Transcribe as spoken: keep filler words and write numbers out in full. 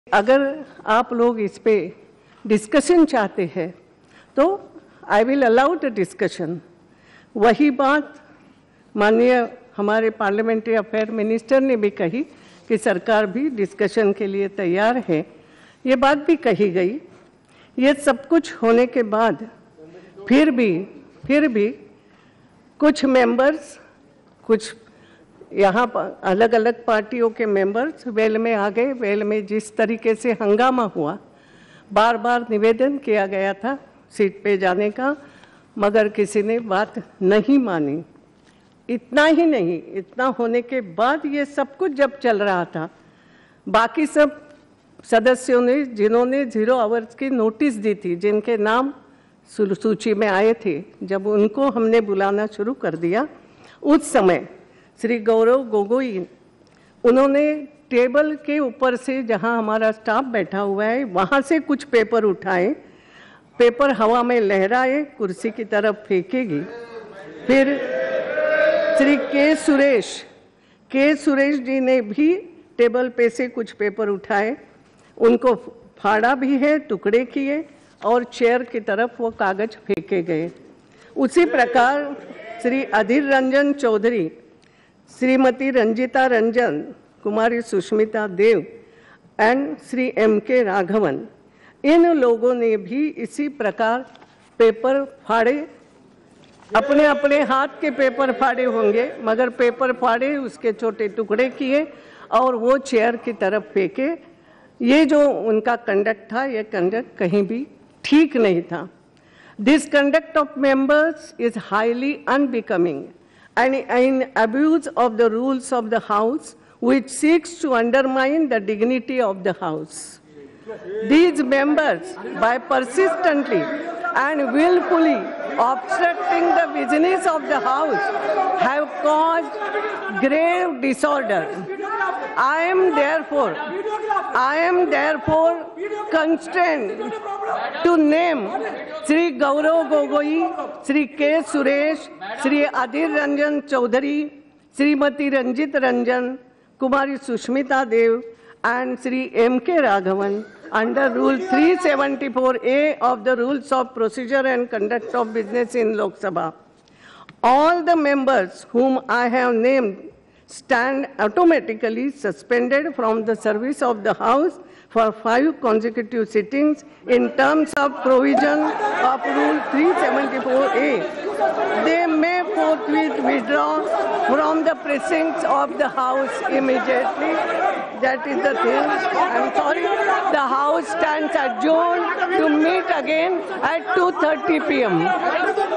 अगर आप लोग इस पे डिस्कशन चाहते हैं तो I will allow the discussion. वही बात माननीय हमारे पार्लियामेंट्री अफेयर मिनिस्टर ने भी कही कि सरकार भी डिस्कशन के लिए तैयार है। ये बात भी कही गई। ये सब कुछ होने के बाद फिर भी फिर भी कुछ मेंबर्स, कुछ यहाँ पर अलग अलग पार्टियों के मेंबर्स वेल में आ गए। वेल में जिस तरीके से हंगामा हुआ, बार बार निवेदन किया गया था सीट पे जाने का, मगर किसी ने बात नहीं मानी। इतना ही नहीं, इतना होने के बाद ये सब कुछ जब चल रहा था, बाकी सब सदस्यों ने जिन्होंने जीरो आवर्स की नोटिस दी थी, जिनके नाम सूची में आए थे, जब उनको हमने बुलाना शुरू कर दिया, उस समय श्री गौरव गोगोई उन्होंने टेबल के ऊपर से, जहां हमारा स्टाफ बैठा हुआ है, वहां से कुछ पेपर उठाए, पेपर हवा में लहराए, कुर्सी की तरफ फेंकेगी। फिर श्री के सुरेश के सुरेश जी ने भी टेबल पे से कुछ पेपर उठाए, उनको फाड़ा भी है, टुकड़े किए और चेयर की तरफ वो कागज फेंके गए। उसी प्रकार Shri Adhir Ranjan Chowdhury, Shrimati Ranjita Ranjan, Kumari Sushmita Dev and Shri M K Raghavan, इन लोगों ने भी इसी प्रकार पेपर फाड़े। अपने अपने हाथ के पेपर फाड़े होंगे, मगर पेपर फाड़े, उसके छोटे टुकड़े किए और वो चेयर की तरफ फेंके। ये जो उनका कंडक्ट था, ये कंडक्ट कहीं भी ठीक नहीं था। This conduct of members is highly unbecoming and an abuse of the rules of the House, which seeks to undermine the dignity of the House. These members, by persistently and willfully obstructing the business of the House, have caused grave disorder. I am therefore, I am therefore constrained to name Shri Gaurav Gogoi, Shri K Suresh, Shri Adhir Ranjan Chowdhury, Shrimati Ranjit Ranjan, Kumari Sushmita Dev and Shri M K Raghavan under Rule three seventy-four A of the Rules of Procedure and Conduct of Business in Lok Sabha. All the members whom I have named stand automatically suspended from the service of the House for five consecutive sittings in terms of provision of Rule three seventy-four A. They may forthwith withdraw from the precincts of the House immediately. That is the thing. I'm sorry. The House stands adjourned to meet again at two thirty p m